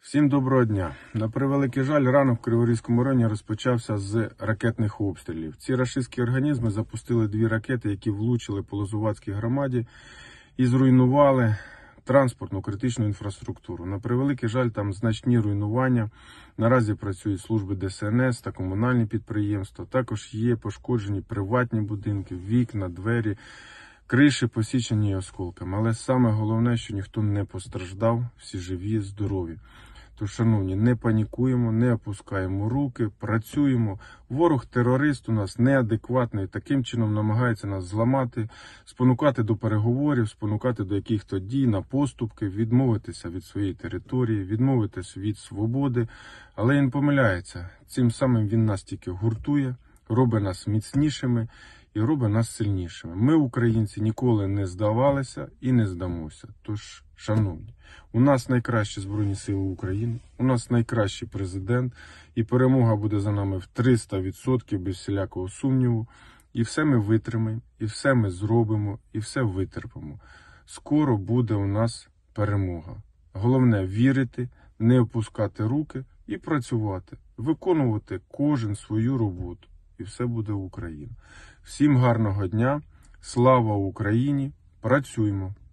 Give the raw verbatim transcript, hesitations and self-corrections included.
Всім доброго дня. На превеликий жаль, ранок в Криворізькому районі розпочався з ракетних обстрілів. Ці рашистські організми запустили дві ракети, які влучили по Лозуватській громаді і зруйнували транспортну критичну інфраструктуру. На превеликий жаль, там значні руйнування. Наразі працюють служби Де Се Ен Ес та комунальні підприємства. Також є пошкоджені приватні будинки, вікна, двері, криші посічені осколками. Але саме головне, що ніхто не постраждав, всі живі, здорові. Тож, шановні, не панікуємо, не опускаємо руки, працюємо. Ворог-терорист у нас неадекватний, таким чином намагається нас зламати, спонукати до переговорів, спонукати до яких-то дій, на поступки, відмовитися від своєї території, відмовитися від свободи. Але він помиляється. Цим самим він нас тільки гуртує, робить нас міцнішими і робить нас сильнішими. Ми, українці, ніколи не здавалися і не здамося. Тож, шановні, у нас найкращі Збройні Сили України, у нас найкращий президент, і перемога буде за нами в триста відсотків, без всілякого сумніву. І все ми витримаємо, і все ми зробимо, і все витерпимо. Скоро буде у нас перемога. Головне вірити, не опускати руки і працювати, виконувати кожен свою роботу. І все буде Україна. Всім гарного дня, слава Україні, працюємо!